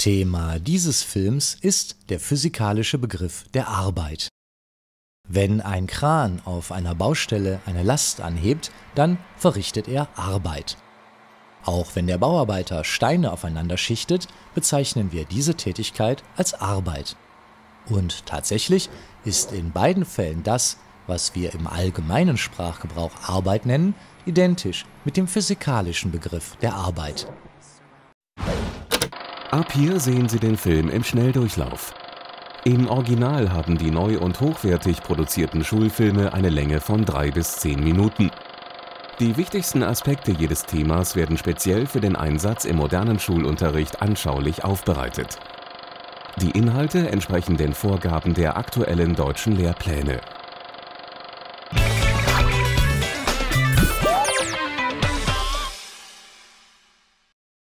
Thema dieses Films ist der physikalische Begriff der Arbeit. Wenn ein Kran auf einer Baustelle eine Last anhebt, dann verrichtet er Arbeit. Auch wenn der Bauarbeiter Steine aufeinander schichtet, bezeichnen wir diese Tätigkeit als Arbeit. Und tatsächlich ist in beiden Fällen das, was wir im allgemeinen Sprachgebrauch Arbeit nennen, identisch mit dem physikalischen Begriff der Arbeit. Ab hier sehen Sie den Film im Schnelldurchlauf. Im Original haben die neu und hochwertig produzierten Schulfilme eine Länge von 3 bis 10 Minuten. Die wichtigsten Aspekte jedes Themas werden speziell für den Einsatz im modernen Schulunterricht anschaulich aufbereitet. Die Inhalte entsprechen den Vorgaben der aktuellen deutschen Lehrpläne.